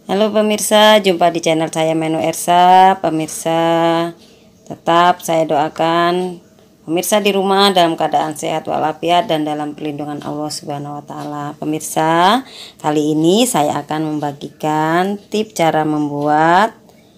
Halo pemirsa, jumpa di channel saya Menu Ersa. Pemirsa, tetap saya doakan pemirsa di rumah dalam keadaan sehat walafiat dan dalam perlindungan Allah Subhanahu wa taala. Pemirsa, kali ini saya akan membagikan tips cara membuat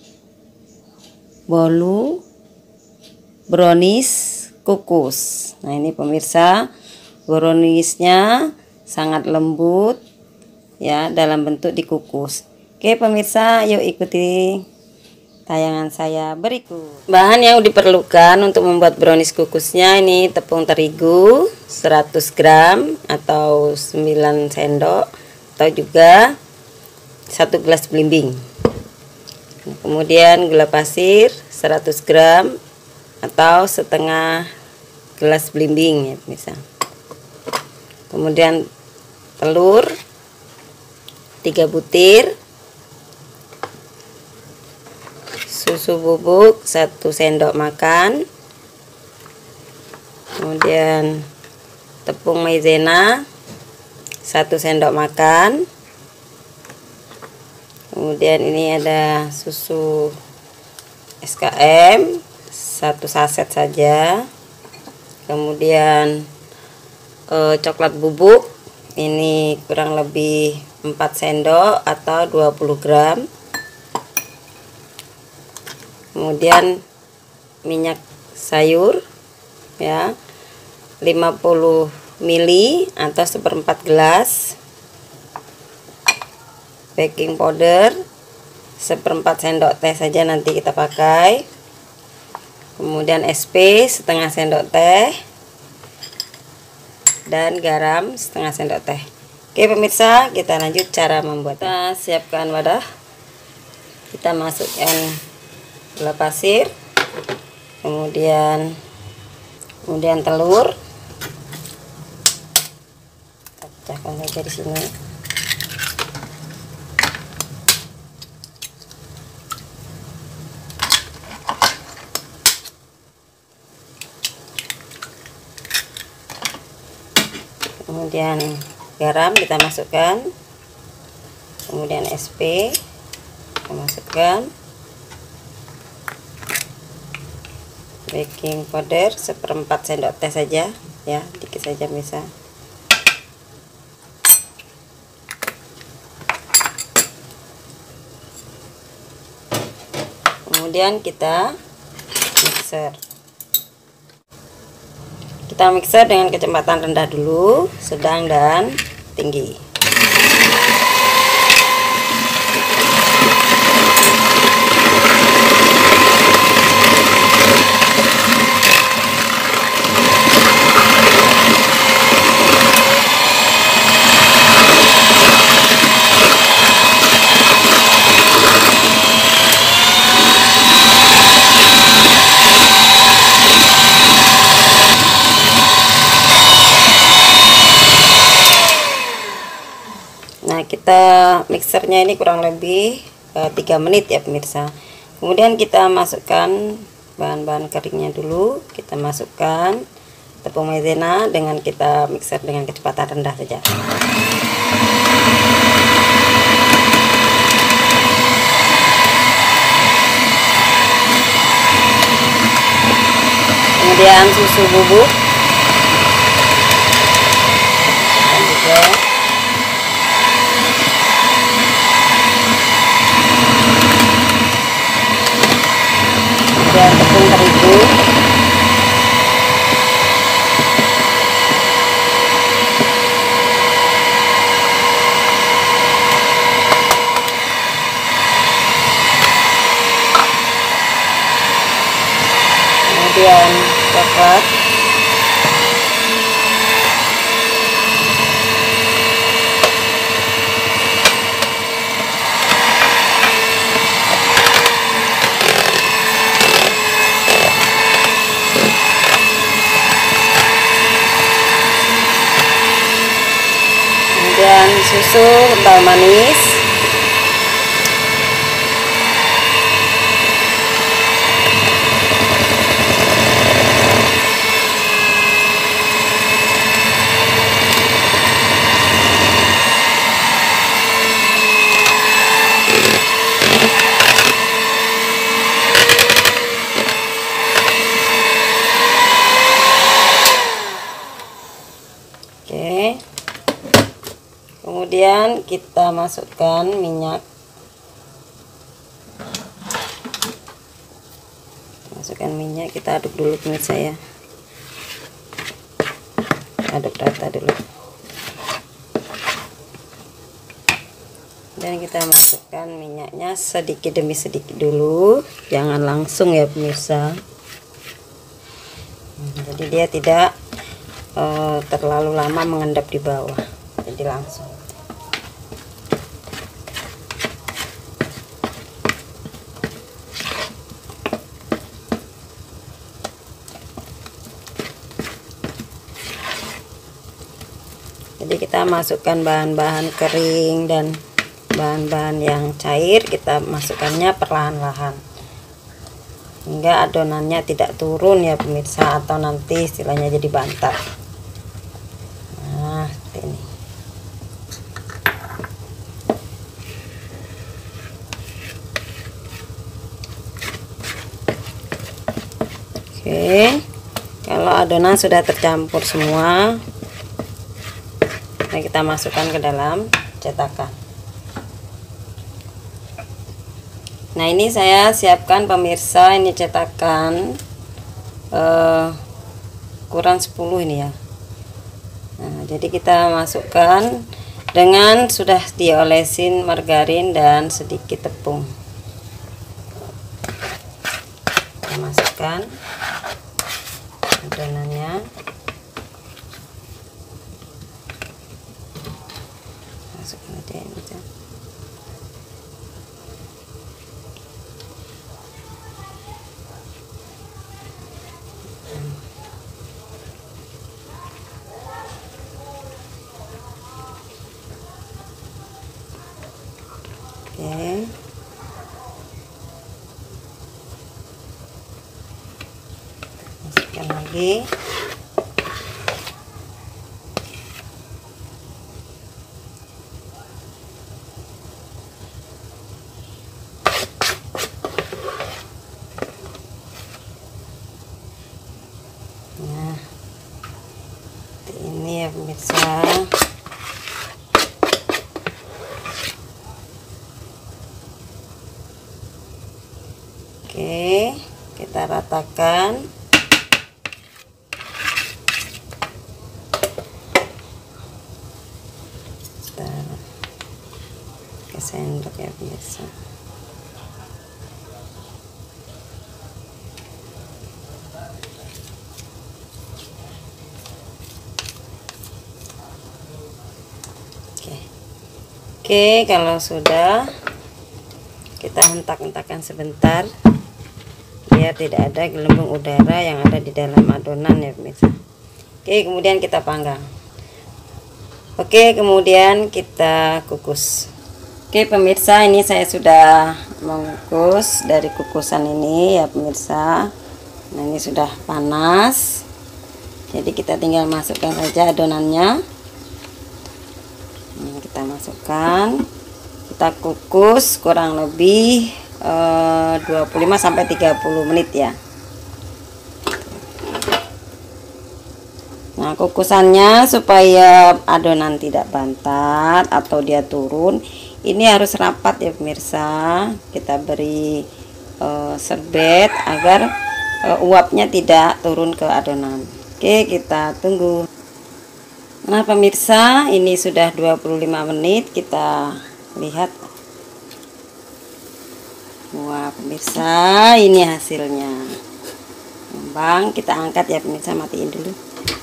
bolu brownies kukus. Nah, ini pemirsa, browniesnya sangat lembut ya, dalam bentuk dikukus. Oke pemirsa, yuk ikuti tayangan saya berikut. Bahan yang diperlukan untuk membuat brownies kukusnya ini tepung terigu 100 gram atau 9 sendok atau juga 1 gelas belimbing. Kemudian gula pasir 100 gram atau setengah gelas belimbing ya pemirsa. Kemudian telur 3 butir, susu bubuk 1 sendok makan, kemudian tepung maizena 1 sendok makan, kemudian ini ada susu SKM 1 saset saja, kemudian coklat bubuk ini kurang lebih 4 sendok atau 20 gram, kemudian minyak sayur ya 50 ml atau 1/4 gelas, baking powder 1/4 sendok teh saja nanti kita pakai, kemudian SP setengah sendok teh dan garam setengah sendok teh. Oke pemirsa, kita lanjut cara membuat. Kita siapkan wadah, kita masukkan gula pasir, kemudian telur, pecahkan saja di sini. Kemudian garam kita masukkan, kemudian SP kita masukkan, baking powder 1/4 sendok teh saja ya, dikit saja bisa. Kemudian kita mixer dengan kecepatan rendah dulu, sedang dan tinggi. Nah, kita mixernya ini kurang lebih 3 menit ya pemirsa. Kemudian kita masukkan bahan-bahan keringnya dulu. Kita masukkan tepung maizena dengan kita mixer dengan kecepatan rendah saja. Kemudian susu bubuk dan juga dan tepung terigu, kemudian coklat, kemudian susu kental manis, kemudian kita masukkan minyak. Masukkan minyak, kita aduk dulu pemirsa ya. Aduk rata dulu. Dan kita masukkan minyaknya sedikit demi sedikit dulu, jangan langsung ya pemirsa. Jadi dia tidak terlalu lama mengendap di bawah, jadi langsung. Jadi kita masukkan bahan-bahan kering dan bahan-bahan yang cair, kita masukkannya perlahan-lahan hingga adonannya tidak turun ya pemirsa, atau nanti istilahnya jadi bantat. Nah, ini. Oke, kalau adonan sudah tercampur semua, nah kita masukkan ke dalam cetakan. Nah, ini saya siapkan pemirsa, ini cetakan ukuran 10 ini ya. Nah, jadi kita masukkan dengan sudah diolesin margarin dan sedikit tepung. Kita masukkan adonannya. Masukkan aja ini. Oke. Masukkan lagi. Nah, ini ya pemirsa. Oke, kita ratakan. Kita pakai sendok ya pemirsa. Oke, kalau sudah, kita hentak-hentakan sebentar biar tidak ada gelembung udara yang ada di dalam adonan ya pemirsa. Oke, kemudian kita panggang. Oke, kemudian kita kukus. Oke pemirsa, ini saya sudah mengukus dari kukusan ini ya pemirsa. Nah, ini sudah panas, jadi kita tinggal masukkan saja adonannya. Nah, kita masukkan, kita kukus kurang lebih 25-30 menit ya. Nah, kukusannya supaya adonan tidak bantat atau dia turun, ini harus rapat ya pemirsa. Kita beri serbet agar uapnya tidak turun ke adonan. Oke, kita tunggu. Nah pemirsa, ini sudah 25 menit, kita lihat. Wah pemirsa, ini hasilnya. Bang, kita angkat ya pemirsa, matiin dulu.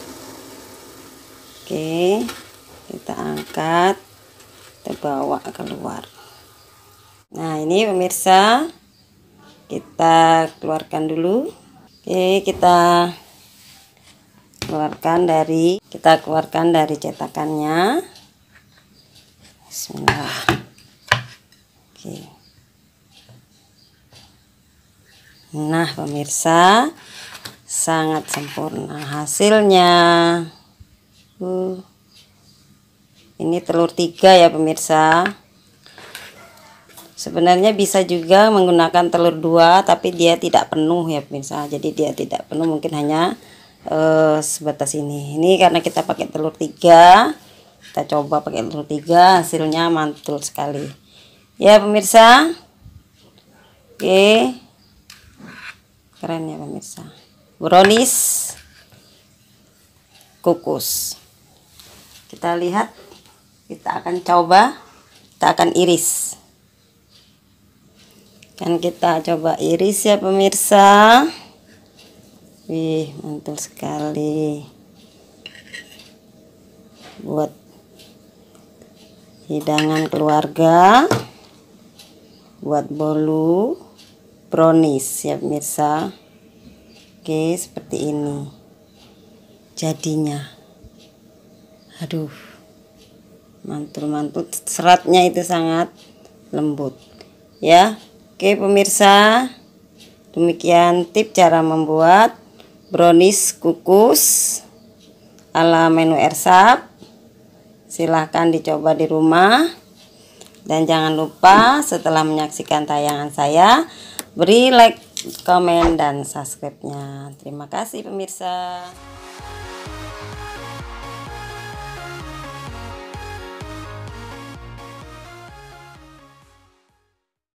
Oke, kita angkat, kita bawa keluar. Nah, ini pemirsa, kita keluarkan dulu. Oke, kita keluarkan dari cetakannya. Bismillah. Oke. Nah pemirsa, sangat sempurna hasilnya. Ini telur 3 ya pemirsa. Sebenarnya bisa juga menggunakan telur 2, tapi dia tidak penuh ya pemirsa. Jadi dia tidak penuh, mungkin hanya sebatas ini. Ini karena kita pakai telur 3, kita kita coba pakai telur 3, hasilnya mantul sekali ya pemirsa. Oke, keren ya pemirsa, brownies kukus. Kita lihat, kita akan coba, kita akan iris. Kan kita coba iris ya pemirsa. Wih, mantul sekali. Buat hidangan keluarga, buat bolu brownies ya pemirsa. Oke, seperti ini jadinya. Aduh, mantul-mantul, seratnya itu sangat lembut ya. Oke pemirsa, demikian tips cara membuat brownies kukus ala menu Ersap. Silahkan dicoba di rumah, dan jangan lupa setelah menyaksikan tayangan saya beri like, komen, dan subscribe-nya. Terima kasih pemirsa.